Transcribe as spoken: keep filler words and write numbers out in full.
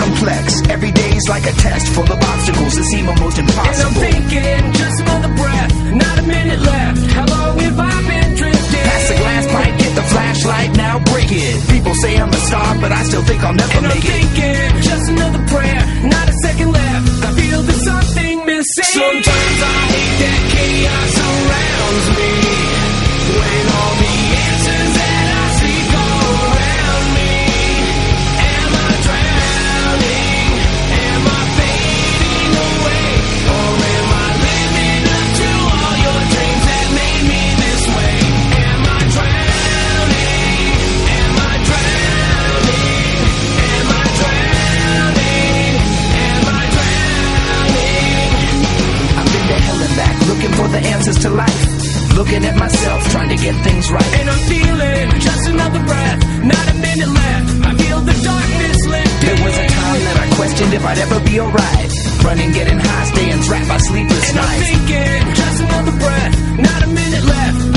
complex. Every day's like a test full of obstacles that seem almost impossible. And I'm thinking, just another breath, not a minute left. How long have I been drifting? Pass the glass pipe, get the flashlight, now break it. People say I'm a star, but I still think I'll never and make I'm it. Thinking, just another prayer, not a second left. I feel there's something missing. Sometimes I hate that chaos surrounds me, when all the answers that I seek are around me. Am I drowning? Am I fading away? Or am I living up to all your dreams that made me this way? Am I drowning? Am I drowning? Am I drowning? Am I drowning? I've been to hell and back, looking for the answers to life. Looking at myself, trying to get things right. And I'm feeling just another breath, not a minute left. I feel the darkness lifting. There was a time that I questioned if I'd ever be alright. Running, getting high, staying trapped by sleepless And I'm nights. thinking, just another breath, not a minute left.